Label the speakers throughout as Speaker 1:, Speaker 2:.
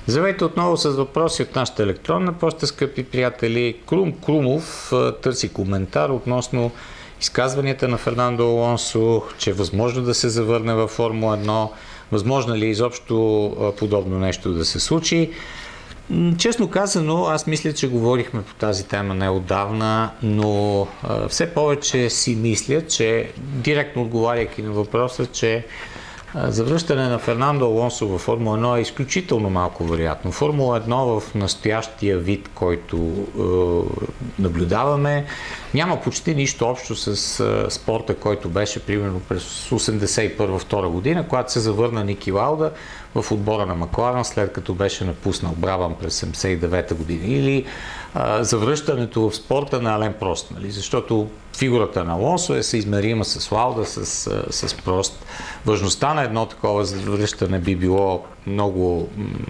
Speaker 1: Здравейте отново с въпроси от нашата електронна поща, скъпи приятели. Крум Крумов търси коментар относно изказванията на Фернандо Алонсо, че е възможно да се завърне във Формула 1, възможно ли изобщо подобно нещо да се случи. Честно казано, аз мисля, че говорихме по тази тема неотдавна, но все повече си мисля, че директно отговаряйки на въпроса, че завръщане на Фернандо Алонсо във Формула 1 е изключително малко вероятно. Формула 1 в настоящия вид, който наблюдаваме, няма почти нищо общо с спорта, който беше примерно през 81-2 година, когато се завърна Ники Лауда в отбора на Макларен, след като беше напуснал Брабан през 79-та година. Или завръщането в спорта на Ален Прост, нали? Защото фигурата на Алонсо е съизмерима с Лауда, с Прост. Важността на едно такова завръщане би било много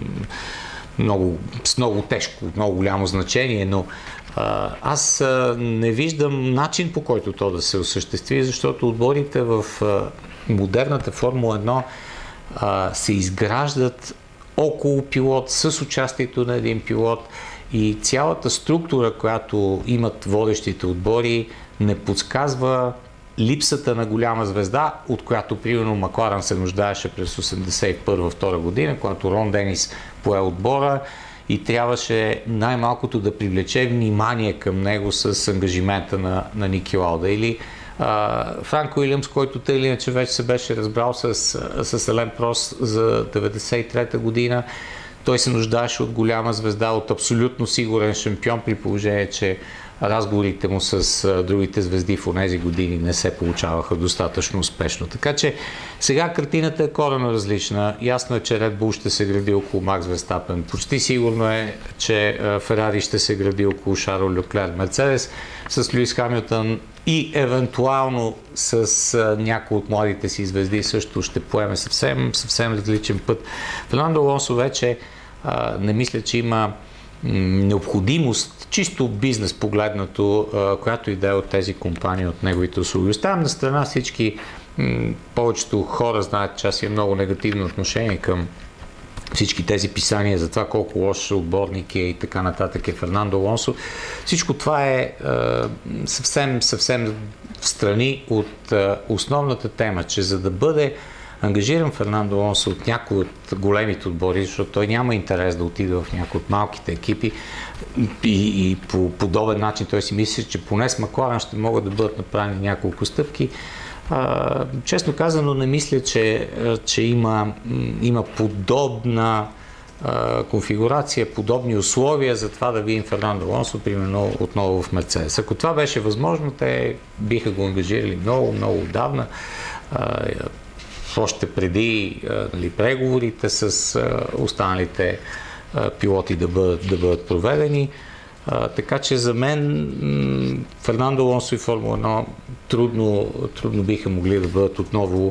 Speaker 1: тежко, много голямо значение, но аз не виждам начин, по който то да се осъществи, защото отборите в модерната Формула 1 се изграждат около пилот, с участието на един пилот, и цялата структура, която имат водещите отбори, не подсказва липсата на голяма звезда, от която примерно Макларен се нуждаеше през 81-2 година, когато Рон Денис пое отбора и трябваше най-малкото да привлече внимание към него с ангажимента на Ники Лауда. Или Франк Уилямс, който тъй или иначе вече се беше разбрал с Ален Прост за 93-та година. Той се нуждаеше от голяма звезда, от абсолютно сигурен шампион, при положение, че разговорите му с другите звезди в онези години не се получаваха достатъчно успешно. Така че сега картината е коренно различна. Ясно е, че Red Bull ще се гради около Макс Верстапен. Почти сигурно е, че Ферари ще се гради около Шарл Леклер. Мерцедес с Луис Хамилтън и евентуално с някои от младите си звезди също ще поеме съвсем различен път. Фернандо Алонсо вече не мисля, че има необходимост, чисто бизнес погледнато, която и да е от тези компании, от неговите услуги. Оставям на страна всички, повечето хора знаят, че аз имам много негативно отношение към всички тези писания за това колко лош отборник е и така нататък е Фернандо Алонсо. Всичко това е съвсем в страни от основната тема, че за да бъде ангажиран Фернандо Алонсо от някои от големите отбори, защото той няма интерес да отиде в някои от малките екипи и по подобен начин той си мисли, че поне с Макларен ще могат да бъдат направени няколко стъпки. Честно казано, не мисля, че има подобна конфигурация, подобни условия за това да видим Фернандо Алонсо, примерно отново в Мерцедес. Ако това беше възможно, те биха го ангажирали много отдавна. Още преди преговорите с останалите пилоти да бъдат проведени. Така че за мен Фернандо Алонсо и Формула 1 трудно биха могли да бъдат отново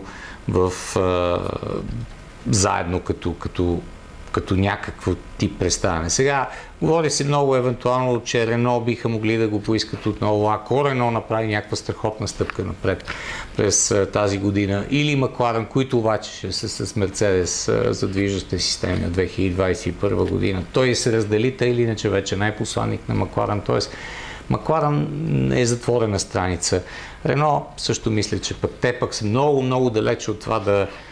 Speaker 1: заедно като някакво тип представяне. Сега говори се много евентуално, че Рено биха могли да го поискат отново, ако Рено направи някаква страхотна стъпка напред през тази година, или Макларен, които обаче ще са с Мерцедес за движещите системи от 2021 година. Той се раздели, тъй или иначе вече най-посланник на Макларен, т.е. Макларен е затворена страница. Рено също мисля, че те са много далече от това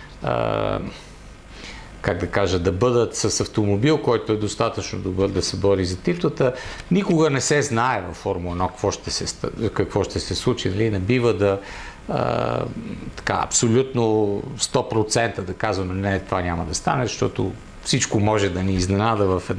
Speaker 1: да бъдат с автомобил, който е достатъчно добър да се бори за титлата. Никога не се знае във Формула 1 какво ще се случи. Нали? Не бива да абсолютно 100% да казваме, не, това няма да стане, защото всичко може да ни изненада в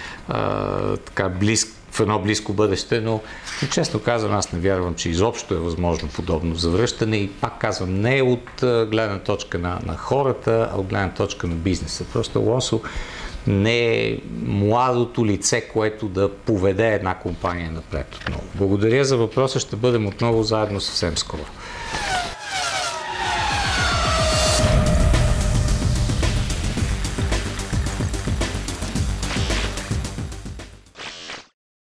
Speaker 1: едно близко бъдеще, но честно казвам, аз не вярвам, че изобщо е възможно подобно завръщане и пак казвам, не от гледна точка на хората, а от гледна точка на бизнеса. Просто Алонсо не е младото лице, което да поведе една компания напред отново. Благодаря за въпроса, ще бъдем отново заедно съвсем скоро.